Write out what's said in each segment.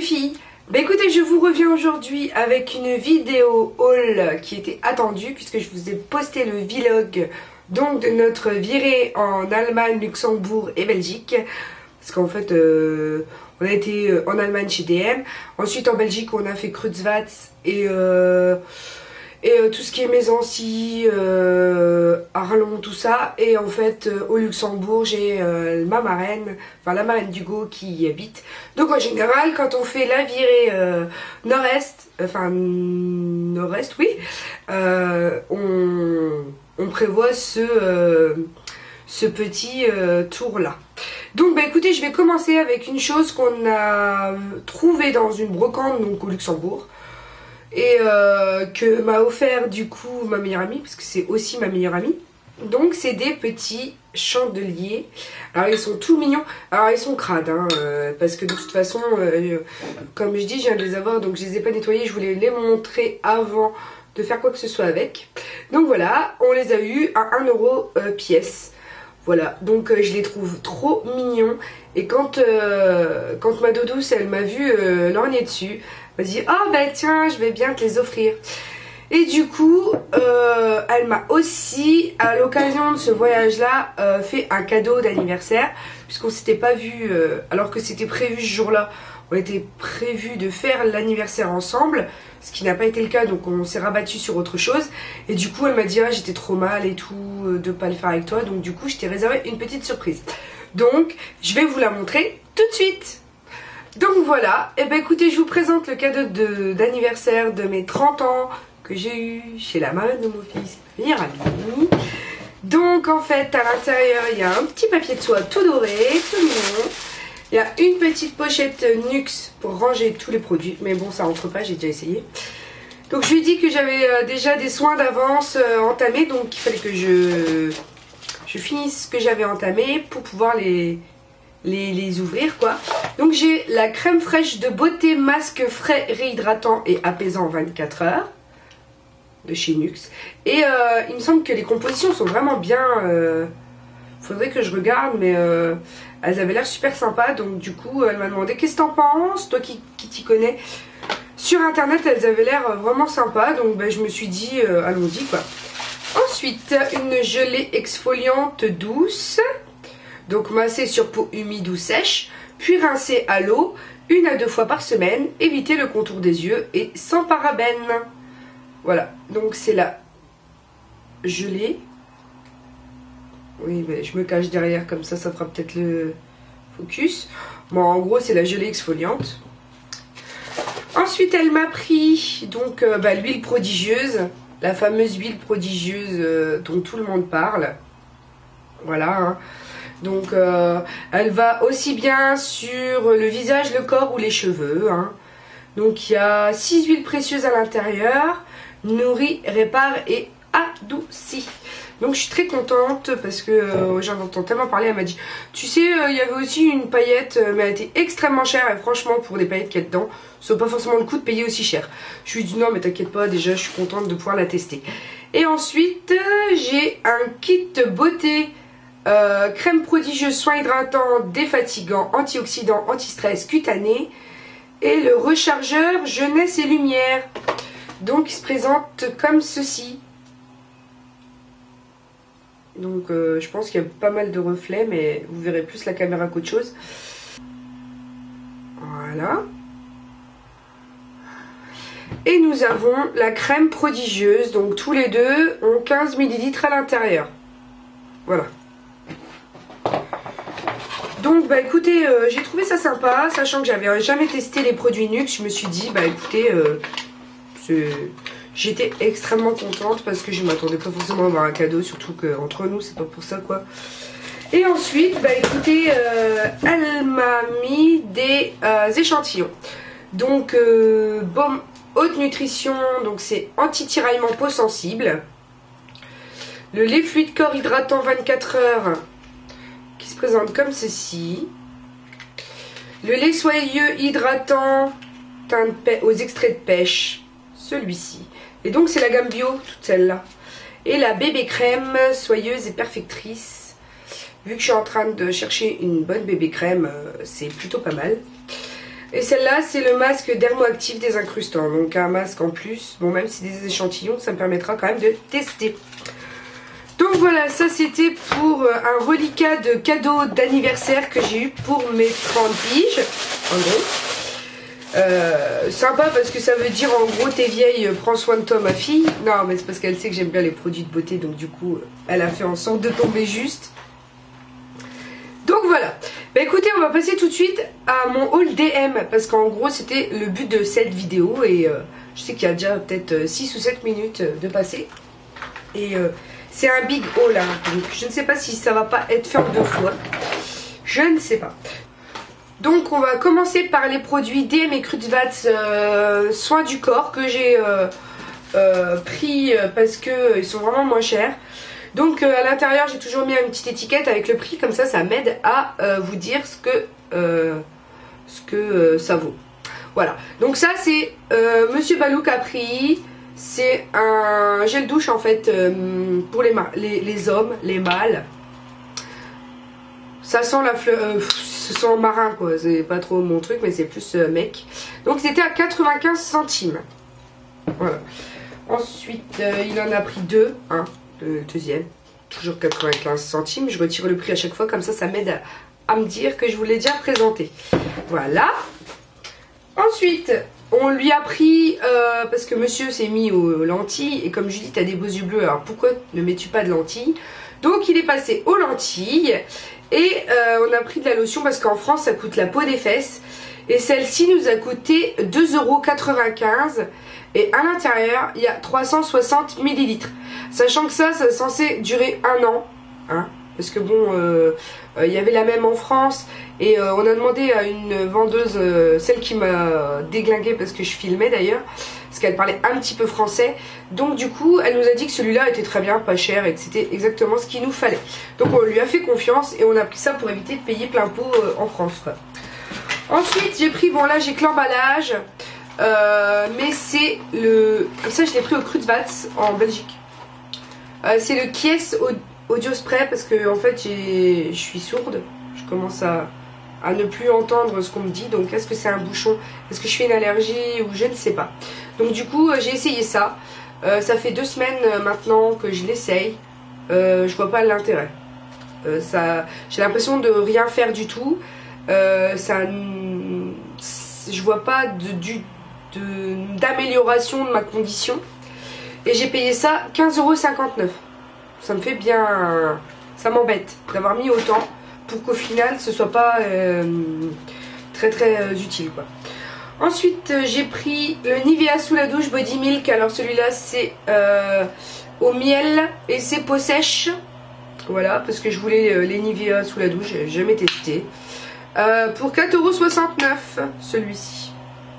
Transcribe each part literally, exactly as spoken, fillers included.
filles, bah écoutez, je vous reviens aujourd'hui avec une vidéo haul qui était attendue puisque je vous ai posté le vlog donc de notre virée en Allemagne, Luxembourg et Belgique. Parce qu'en fait, euh, on a été en Allemagne chez D M, ensuite en Belgique on a fait Krutzwatz et, euh, et euh, tout ce qui est Mésancy, euh, Arlon, tout ça. Et en fait euh, au Luxembourg j'ai euh, ma marraine, enfin la marraine d'Hugo qui y habite. Donc en général quand on fait la virée euh, nord-est, enfin nord-est oui, euh, on, on prévoit ce, euh, ce petit euh, tour là. Donc bah écoutez, je vais commencer avec une chose qu'on a trouvée dans une brocante donc au Luxembourg et euh, que m'a offert du coup ma meilleure amie, parce que c'est aussi ma meilleure amie. Donc c'est des petits chandeliers. Alors ils sont tout mignons. Alors ils sont crades hein, euh, parce que de toute façon euh, comme je dis, je viens de les avoir donc je les ai pas nettoyés. Je voulais les montrer avant de faire quoi que ce soit avec. Donc voilà, on les a eu à un euro euh, pièce. Voilà, donc euh, je les trouve trop mignons. Et quand, euh, quand ma douce, elle m'a vu euh, lorgner dessus, elle m'a dit « Oh bah tiens, je vais bien te les offrir ». Et du coup, euh, elle m'a aussi, à l'occasion de ce voyage-là, euh, fait un cadeau d'anniversaire. Puisqu'on s'était pas vu, euh, alors que c'était prévu ce jour-là. On était prévu de faire l'anniversaire ensemble, ce qui n'a pas été le cas, donc on s'est rabattu sur autre chose. Et du coup elle m'a dit ah j'étais trop mal et tout euh, de pas le faire avec toi, donc du coup je t'ai réservé une petite surprise. Donc je vais vous la montrer tout de suite. Donc voilà, et ben écoutez, je vous présente le cadeau d'anniversaire de, de mes trente ans que j'ai eu chez la marraine de mon fils, ma meilleure amie. Donc en fait à l'intérieur il y a un petit papier de soie tout doré, tout mignon. Il y a une petite pochette Nux pour ranger tous les produits. Mais bon, ça rentre pas, j'ai déjà essayé. Donc je lui ai dit que j'avais euh, déjà des soins d'avance euh, entamés. Donc il fallait que je, je finisse ce que j'avais entamé pour pouvoir les, les, les ouvrir quoi. Donc j'ai la crème fraîche de beauté masque frais réhydratant et apaisant vingt-quatre heures. De chez Nux. Et euh, il me semble que les compositions sont vraiment bien... Euh, faudrait que je regarde, mais euh, elles avaient l'air super sympas. Donc du coup elle m'a demandé qu'est-ce que t'en penses, toi qui, qui t'y connais. Sur internet elles avaient l'air vraiment sympas, donc ben, je me suis dit euh, allons-y quoi. Ensuite une gelée exfoliante douce, donc massée sur peau humide ou sèche, puis rincée à l'eau une à deux fois par semaine, éviter le contour des yeux et sans parabènes. Voilà, donc c'est la gelée. Oui, mais je me cache derrière, comme ça, ça fera peut-être le focus. Bon, en gros, c'est la gelée exfoliante. Ensuite, elle m'a pris donc euh, bah, l'huile prodigieuse, la fameuse huile prodigieuse euh, dont tout le monde parle. Voilà. Hein. Donc, euh, elle va aussi bien sur le visage, le corps ou les cheveux. Hein. Donc, il y a six huiles précieuses à l'intérieur. Nourrit, répare et adoucit. Donc je suis très contente parce que euh, j'en entends tellement parler. Elle m'a dit tu sais euh, il y avait aussi une paillette euh, mais elle était extrêmement chère et franchement pour des paillettes qu'il y a dedans ça vaut pas forcément le coup de payer aussi cher. Je lui ai dit non mais t'inquiète pas, déjà je suis contente de pouvoir la tester. Et ensuite euh, j'ai un kit beauté euh, crème prodigieuse, soin hydratant, défatigant, antioxydant, anti-stress cutané et le rechargeur jeunesse et lumière. Donc il se présente comme ceci. Donc euh, je pense qu'il y a pas mal de reflets, mais vous verrez plus la caméra qu'autre chose. Voilà. Et nous avons la crème prodigieuse. Donc tous les deux ont quinze millilitres à l'intérieur. Voilà. Donc bah écoutez, euh, j'ai trouvé ça sympa. Sachant que j'avais jamais testé les produits Nux, je me suis dit bah écoutez, euh, c'est... J'étais extrêmement contente parce que je ne m'attendais pas forcément à avoir un cadeau, surtout qu'entre nous, c'est pas pour ça quoi. Et ensuite, bah écoutez, euh, elle m'a mis des euh, échantillons. Donc, euh, baume haute nutrition, donc c'est anti-tiraillement peau sensible. Le lait fluide corps hydratant vingt-quatre heures, qui se présente comme ceci. Le lait soyeux hydratant teint de aux extraits de pêche, celui-ci. Et donc c'est la gamme bio, toute celle-là. Et la bébé crème soyeuse et perfectrice. Vu que je suis en train de chercher une bonne bébé crème, euh, c'est plutôt pas mal. Et celle-là, c'est le masque dermoactif désincrustant. Donc un masque en plus. Bon, même si c'est des échantillons, ça me permettra quand même de tester. Donc voilà, ça c'était pour un reliquat de cadeau d'anniversaire que j'ai eu pour mes trente piges. En gros. Euh, sympa parce que ça veut dire en gros t'es vieille, prends soin de toi ma fille. Non mais c'est parce qu'elle sait que j'aime bien les produits de beauté, donc du coup elle a fait en sorte de tomber juste. Donc voilà, bah écoutez, on va passer tout de suite à mon haul D M, parce qu'en gros c'était le but de cette vidéo. Et euh, je sais qu'il y a déjà peut-être six ou sept minutes de passer. Et euh, c'est un big haul hein, donc je ne sais pas si ça va pas être fait en deux fois. Je ne sais pas. Donc on va commencer par les produits D M et Kruidvat euh, soins du corps que j'ai euh, euh, pris parce qu'ils sont vraiment moins chers. Donc euh, à l'intérieur j'ai toujours mis une petite étiquette avec le prix, comme ça ça m'aide à euh, vous dire ce que, euh, ce que euh, ça vaut. Voilà, donc ça c'est euh, Monsieur Balou qui a pris, c'est un gel douche en fait euh, pour les, les, les hommes, les mâles. Ça sent la fleur... Euh, ce sent marin quoi, c'est pas trop mon truc mais c'est plus euh, mec. Donc c'était à quatre-vingt-quinze centimes. Voilà. Ensuite euh, il en a pris deux, hein, le deuxième. Toujours quatre-vingt-quinze centimes. Je retire le prix à chaque fois, comme ça ça m'aide à, à me dire que je vous l'ai déjà présenté. Voilà. Ensuite on lui a pris, euh, parce que monsieur s'est mis aux lentilles, et comme je dis t'as des beaux yeux bleus, alors pourquoi ne mets-tu pas de lentilles? Donc il est passé aux lentilles. Et euh, on a pris de la lotion parce qu'en France ça coûte la peau des fesses. Et celle-ci nous a coûté deux euros quatre-vingt-quinze. Et à l'intérieur il y a trois cent soixante millilitres. Sachant que ça, c'est censé durer un an. Hein, parce que bon, euh, euh, il y avait la même en France. Et euh, on a demandé à une vendeuse, euh, celle qui m'a déglingué parce que je filmais d'ailleurs, parce qu'elle parlait un petit peu français. Donc du coup elle nous a dit que celui-là était très bien, pas cher, et que c'était exactement ce qu'il nous fallait. Donc on lui a fait confiance et on a pris ça pour éviter de payer plein pot euh, en France quoi. Ensuite j'ai pris, bon là j'ai que l'emballage, euh, mais c'est le... Ça je l'ai pris au Kruidvat en Belgique. Euh, c'est le Kies Audio Spray parce que en fait je suis sourde. Je commence à... à ne plus entendre ce qu'on me dit. Donc est-ce que c'est un bouchon, est-ce que je fais une allergie ou je ne sais pas. Donc du coup j'ai essayé ça. Euh, ça fait deux semaines euh, maintenant que je l'essaye. Euh, je vois pas l'intérêt. Euh, ça, j'ai l'impression de rien faire du tout. Euh, ça, je vois pas de, du, de, d'amélioration de ma condition. Et j'ai payé ça quinze euros cinquante-neuf. Ça me fait bien, ça m'embête d'avoir mis autant pour qu'au final ce soit pas euh, très très euh, utile quoi. Ensuite euh, j'ai pris le Nivea sous la douche Body Milk. Alors celui-là c'est euh, au miel et c'est peau sèche. Voilà, parce que je voulais euh, les Nivea sous la douche, j'ai jamais testé. Euh, pour quatre euros soixante-neuf celui-ci.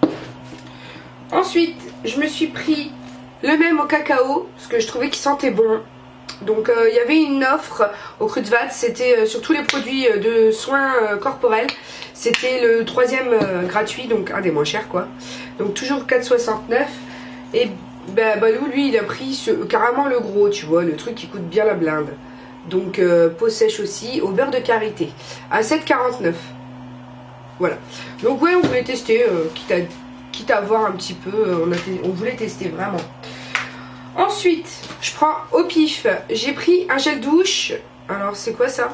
Ensuite je me suis pris le même au cacao parce que je trouvais qu'il sentait bon. Donc il euh, y avait une offre au Kruidvat, c'était euh, sur tous les produits euh, de soins euh, corporels. C'était le troisième euh, gratuit, donc un des moins chers quoi. Donc toujours quatre euros soixante-neuf. Et bah, Balou lui il a pris ce, carrément le gros, tu vois, le truc qui coûte bien la blinde. Donc euh, peau sèche aussi, au beurre de karité, à sept euros quarante-neuf. Voilà. Donc ouais, on voulait tester, euh, quitte, à, quitte à voir un petit peu, euh, on, a on voulait tester vraiment. Ensuite, je prends au pif, j'ai pris un gel douche. Alors c'est quoi ça?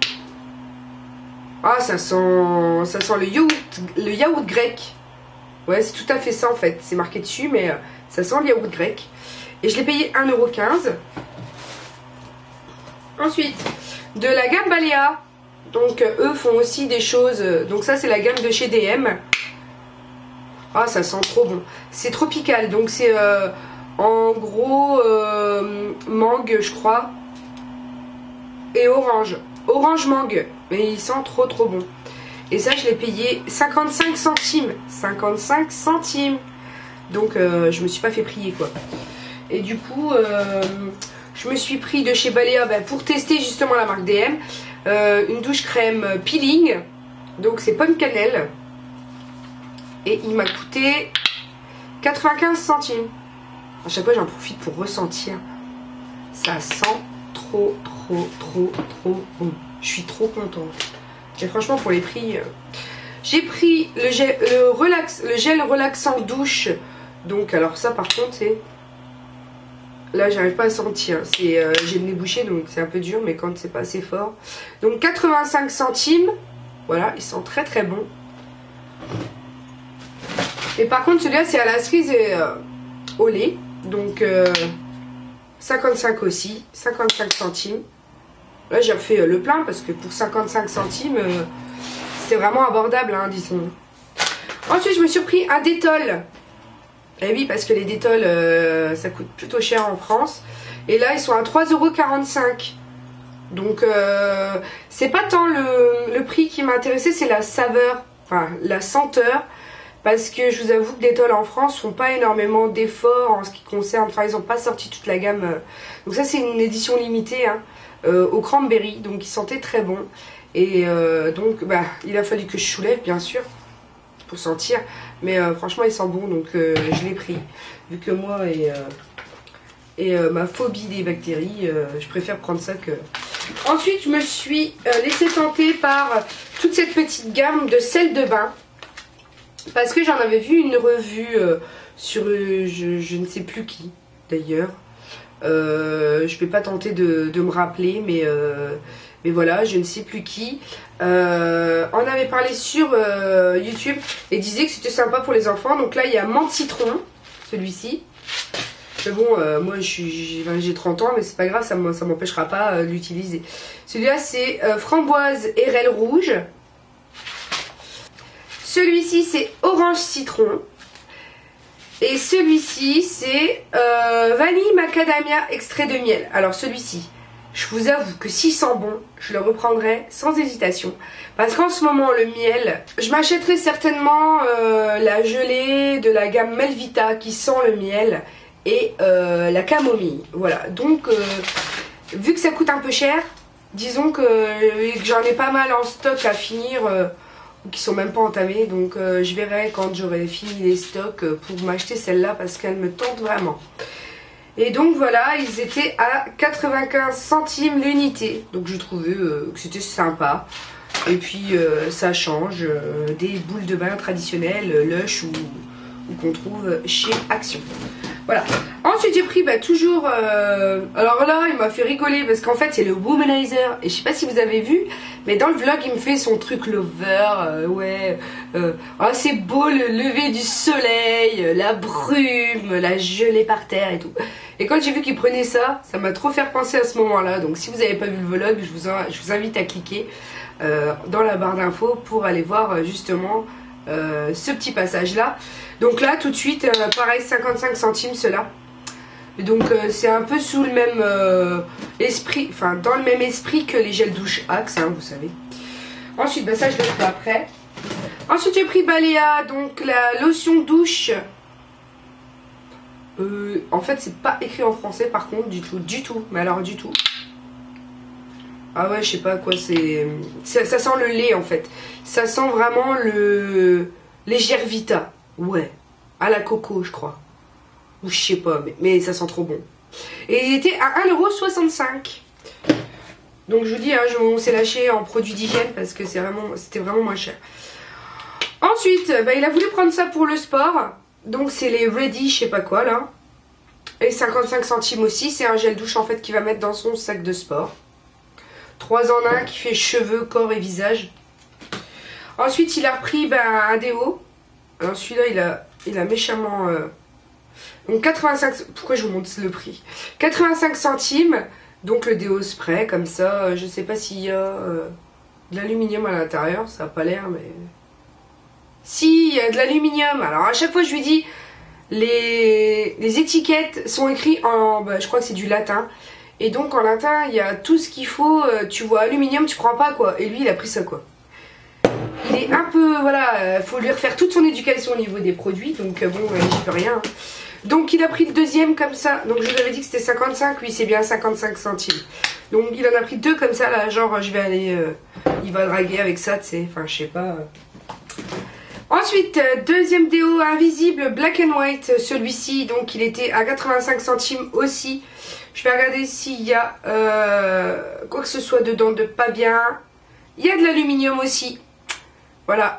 Ah, ça sent, ça sent le yaourt, le yaourt grec. Ouais, c'est tout à fait ça en fait. C'est marqué dessus, mais euh, ça sent le yaourt grec. Et je l'ai payé un euro quinze. Ensuite, de la gamme Balea. Donc euh, eux font aussi des choses. Euh, donc ça c'est la gamme de chez D M. Ah, ça sent trop bon. C'est tropical, donc c'est... Euh, en gros euh, mangue je crois et orange orange mangue, mais il sent trop trop bon. Et ça je l'ai payé cinquante-cinq centimes cinquante-cinq centimes, donc euh, je me suis pas fait prier quoi. Et du coup euh, je me suis pris de chez Balea ben, pour tester justement la marque D M, euh, une douche crème peeling, donc c'est pomme cannelle, et il m'a coûté quatre-vingt-quinze centimes. À chaque fois j'en profite pour ressentir. Ça sent trop trop trop trop bon. Je suis trop contente. Et franchement pour les prix, euh, J'ai pris le gel, le, relax, le gel relaxant douche. Donc alors ça par contre c'est... Là j'arrive pas à sentir. Euh, j'ai le nez bouché donc c'est un peu dur mais quand c'est pas assez fort. Donc quatre-vingt-cinq centimes. Voilà, il sent très très bon. Et par contre celui-là c'est à la cerise et euh, au lait. Donc euh, cinquante-cinq aussi. cinquante-cinq centimes. Là j'ai refait euh, le plein parce que pour cinquante-cinq centimes euh, c'est vraiment abordable hein, disons. Ensuite je me suis pris un Dettol. Et oui parce que les Dettol euh, ça coûte plutôt cher en France. Et là ils sont à trois euros quarante-cinq. Donc euh, c'est pas tant le, le prix qui m'a intéressé, c'est la saveur, enfin la senteur. Parce que je vous avoue que Dettol en France font pas énormément d'efforts en ce qui concerne, enfin ils n'ont pas sorti toute la gamme. Euh, donc ça c'est une édition limitée hein, euh, au cranberry, donc il sentait très bon. Et euh, donc bah, il a fallu que je soulève bien sûr pour sentir. Mais euh, franchement il sent bon donc euh, je l'ai pris. Vu que moi et, euh, et euh, ma phobie des bactéries, euh, je préfère prendre ça que... Ensuite je me suis euh, laissée tenter par toute cette petite gamme de sel de bain. Parce que j'en avais vu une revue euh, sur euh, je, je ne sais plus qui d'ailleurs. Euh, je vais pas tenter de, de me rappeler mais, euh, mais voilà, je ne sais plus qui. Euh, on avait parlé sur euh, YouTube et disait que c'était sympa pour les enfants. Donc là il y a menthe citron, celui-ci. Mais bon, euh, moi j'ai trente ans mais c'est pas grave, ça ne m'empêchera pas euh, de l'utiliser. Celui-là c'est euh, framboise érelle rouge. Celui-ci c'est orange citron. Et celui-ci c'est euh, vanille macadamia extrait de miel. Alors celui-ci, je vous avoue que s'il sent bon, je le reprendrai sans hésitation. Parce qu'en ce moment le miel, je m'achèterai certainement euh, la gelée de la gamme Melvita qui sent le miel. Et euh, la camomille. Voilà. Donc euh, vu que ça coûte un peu cher, disons que, que j'en ai pas mal en stock à finir. Euh, qui sont même pas entamés, donc euh, je verrai quand j'aurai fini les stocks euh, pour m'acheter celle-là parce qu'elle me tente vraiment. Et donc voilà, ils étaient à quatre-vingt-quinze centimes l'unité, donc je trouvais euh, que c'était sympa. Et puis euh, ça change euh, des boules de bain traditionnelles, euh, Lush ou, ou qu'on trouve chez Action. Voilà. Ensuite j'ai pris bah, toujours... Euh... Alors là il m'a fait rigoler parce qu'en fait c'est le Womanizer. Et je sais pas si vous avez vu, mais dans le vlog il me fait son truc lover. Euh, ouais. Euh... Oh, c'est beau le lever du soleil, la brume, la gelée par terre et tout. Et quand j'ai vu qu'il prenait ça, ça m'a trop fait penser à ce moment là. Donc si vous n'avez pas vu le vlog, je vous, en... je vous invite à cliquer euh, dans la barre d'infos pour aller voir justement euh, ce petit passage là. Donc là tout de suite euh, pareil cinquante-cinq centimes cela. Et donc euh, c'est un peu sous le même euh, esprit, enfin dans le même esprit que les gels douche Axe hein, vous savez. Ensuite bah ça je le ferai après. Ensuite j'ai pris Balea, donc la lotion douche. Euh, en fait c'est pas écrit en français par contre du tout, du tout, mais alors du tout. Ah ouais je sais pas quoi c'est, ça, ça sent le lait en fait. Ça sent vraiment le légère Vita. Ouais, à la coco je crois. Ou je sais pas, mais, mais ça sent trop bon. Et il était à un euro soixante-cinq. Donc je vous dis, hein, on s'est lâché en produits d'hygiène parce que c'était vraiment, vraiment moins cher. Ensuite, bah, il a voulu prendre ça pour le sport. Donc c'est les Ready, je sais pas quoi là. Et cinquante-cinq centimes aussi. C'est un gel douche en fait qu'il va mettre dans son sac de sport. trois en un qui fait cheveux, corps et visage. Ensuite il a repris bah, un déo. Alors celui-là il a, il a méchamment... Euh... Donc quatre-vingt-cinq... Pourquoi je vous montre le prix? quatre-vingt-cinq centimes. Donc le déo spray comme ça. Je sais pas s'il y a euh, de l'aluminium à l'intérieur. Ça n'a pas l'air mais... Si, il y a de l'aluminium. Alors à chaque fois je lui dis... Les, les étiquettes sont écrites en... Bah, je crois que c'est du latin. Et donc en latin il y a tout ce qu'il faut. Tu vois aluminium tu prends pas quoi. Et lui il a pris ça quoi. Il est un peu, voilà, faut lui refaire toute son éducation au niveau des produits, donc bon, euh, j'y peux rien. Donc il a pris le deuxième comme ça, donc je vous avais dit que c'était cinquante-cinq, lui c'est bien cinquante-cinq centimes. Donc il en a pris deux comme ça, là, genre je vais aller, euh, il va draguer avec ça, tu sais, enfin je sais pas. Ensuite, deuxième déo invisible Black and White, celui-ci, donc il était à quatre-vingt-cinq centimes aussi. Je vais regarder s'il y a euh, quoi que ce soit dedans de pas bien. Il y a de l'aluminium aussi. Voilà,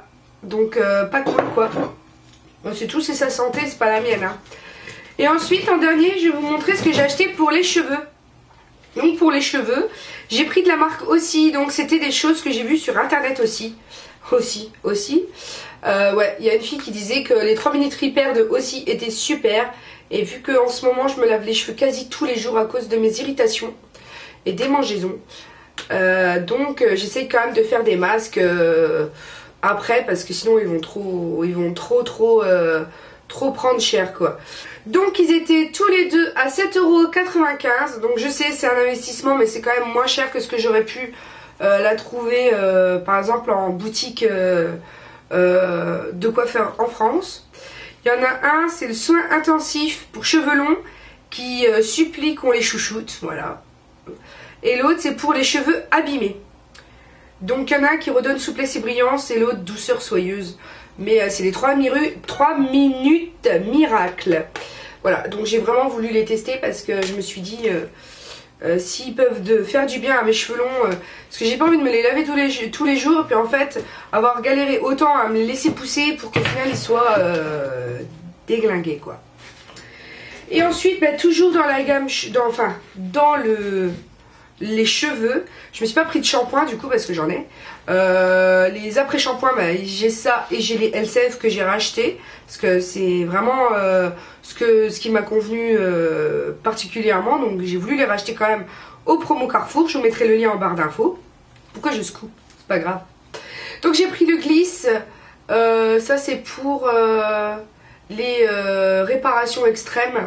Donc euh, pas cool quoi. Bon, c'est tout, c'est sa santé, c'est pas la mienne. Hein. Et ensuite en dernier je vais vous montrer ce que j'ai acheté pour les cheveux. Donc pour les cheveux, j'ai pris de la marque Aussi. Donc c'était des choses que j'ai vues sur internet aussi. Aussi, aussi. Euh, ouais, il y a une fille qui disait que les trois minutes repair de Aussi étaient super. Et vu qu'en ce moment je me lave les cheveux quasi tous les jours à cause de mes irritations et des mangeaisons. Euh, donc euh, j'essaye quand même de faire des masques euh, après parce que sinon ils vont trop, ils vont trop trop euh, trop prendre cher quoi. Donc ils étaient tous les deux à sept euros quatre-vingt-quinze. Donc je sais c'est un investissement mais c'est quand même moins cher que ce que j'aurais pu euh, la trouver euh, par exemple en boutique euh, euh, de coiffeur en France. Il y en a un, c'est le soin intensif pour cheveux longs qui euh, supplie qu'on les chouchoute, voilà. Et l'autre c'est pour les cheveux abîmés. Donc il y en a un qui redonne souplesse et brillance et l'autre douceur soyeuse. Mais euh, c'est les trois minutes miracle. Voilà, donc j'ai vraiment voulu les tester parce que je me suis dit euh, euh, s'ils peuvent de faire du bien à mes cheveux longs, euh, parce que j'ai pas envie de me les laver tous les, tous les jours, puis en fait avoir galéré autant à me les laisser pousser pour qu'au final ils soient euh, déglingués quoi. Et ensuite bah, toujours dans la gamme, dans, enfin dans le... les cheveux, je me suis pas pris de shampoing du coup parce que j'en ai. Euh, les après shampoings, bah, j'ai ça et j'ai les L C F que j'ai racheté parce que c'est vraiment euh, ce, que, ce qui m'a convenu euh, particulièrement. Donc j'ai voulu les racheter quand même au promo Carrefour. Je vous mettrai le lien en barre d'infos. Pourquoi je scoop? C'est pas grave. Donc j'ai pris le Gliss. Euh, ça c'est pour euh, les euh, réparations extrêmes.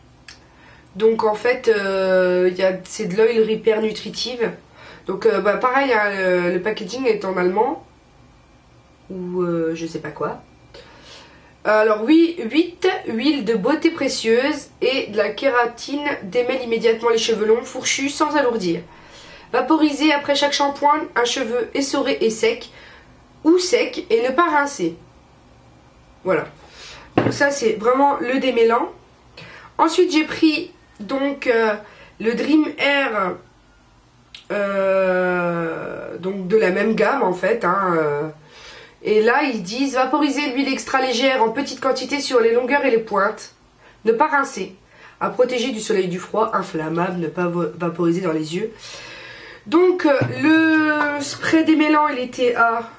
Donc en fait euh, c'est de l'oil repair nutritive. Donc euh, bah, pareil hein, le, le packaging est en allemand. Ou euh, je sais pas quoi. Alors oui, huit huiles de beauté précieuse et de la kératine démêle immédiatement les cheveux longs fourchus sans alourdir. Vaporiser après chaque shampoing un cheveu essoré et sec ou sec et ne pas rincer. Voilà. Donc ça c'est vraiment le démêlant. Ensuite j'ai pris donc euh, le Dream Air euh, donc de la même gamme en fait hein, euh, et là ils disent vaporiser l'huile extra légère en petite quantité sur les longueurs et les pointes, ne pas rincer, à protéger du soleil et du froid, inflammable, ne pas vaporiser dans les yeux. Donc euh, le spray démêlant il était à,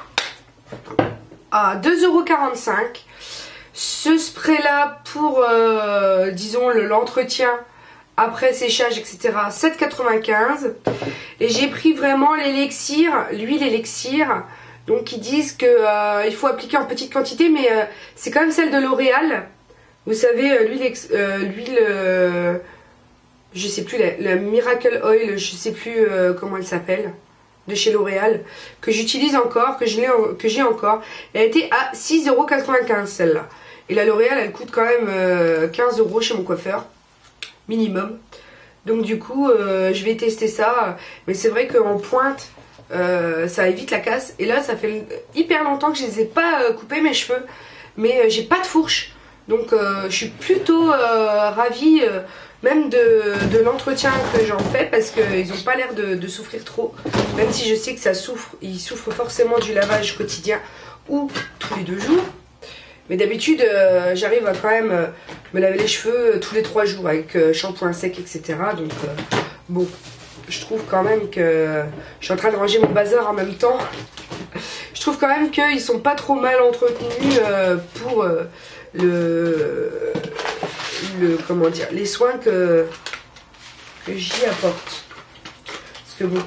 à deux euros quarante-cinq. Ce spray là pour euh, disons l'entretien après séchage etc sept euros quatre-vingt-quinze. Et j'ai pris vraiment l'élixir, l'huile élixir. Donc ils disent que euh, il faut appliquer en petite quantité mais euh, c'est quand même celle de L'Oréal. Vous savez euh, l'huile euh, l'huile euh, je sais plus la, la Miracle Oil, je sais plus euh, comment elle s'appelle, de chez L'Oréal, que j'utilise encore, que j'ai encore. Elle a été à six euros quatre-vingt-quinze celle-là. Et la L'Oréal elle coûte quand même euh, quinze euros chez mon coiffeur, minimum. Donc du coup euh, je vais tester ça. Mais c'est vrai qu'en pointe euh, ça évite la casse. Et là ça fait hyper longtemps que je les ai pas euh, coupé mes cheveux. Mais euh, j'ai pas de fourche. Donc euh, je suis plutôt euh, ravie euh, même de, de l'entretien que j'en fais. Parce qu'ils n'ont pas l'air de, de souffrir trop. Même si je sais que ça souffre. Ils souffrent forcément du lavage quotidien ou tous les deux jours. Mais d'habitude, euh, j'arrive à quand même euh, me laver les cheveux euh, tous les trois jours avec euh, shampoing sec, et cetera. Donc, euh, bon, je trouve quand même que... Je suis en train de ranger mon bazar en même temps. Je trouve quand même qu'ils sont pas trop mal entretenus euh, pour euh, le, le... Comment dire, les soins que, que j'y apporte. Parce que bon...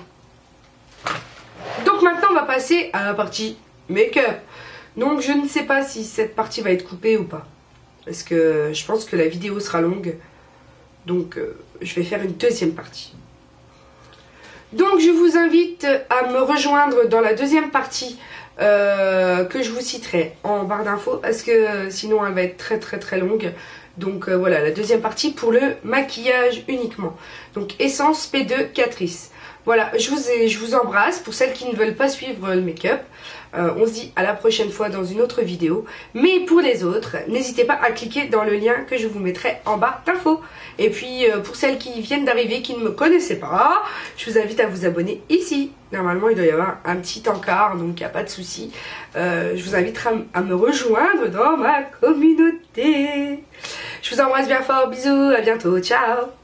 Donc maintenant, on va passer à la partie make-up. Donc je ne sais pas si cette partie va être coupée ou pas. Parce que je pense que la vidéo sera longue. Donc euh, je vais faire une deuxième partie. Donc je vous invite à me rejoindre dans la deuxième partie euh, que je vous citerai en barre d'infos. Parce que sinon elle va être très très très longue. Donc euh, voilà, la deuxième partie pour le maquillage uniquement. Donc essence P deux Catrice. Voilà, je vous, ai, je vous embrasse. Pour celles qui ne veulent pas suivre le make-up, euh, on se dit à la prochaine fois dans une autre vidéo. Mais pour les autres, n'hésitez pas à cliquer dans le lien que je vous mettrai en barre d'infos. Et puis euh, pour celles qui viennent d'arriver, qui ne me connaissaient pas, je vous invite à vous abonner ici. Normalement il doit y avoir un petit encart, donc il n'y a pas de souci. Euh, je vous invite à, à me rejoindre dans ma communauté. Je vous embrasse bien fort, bisous, à bientôt, ciao.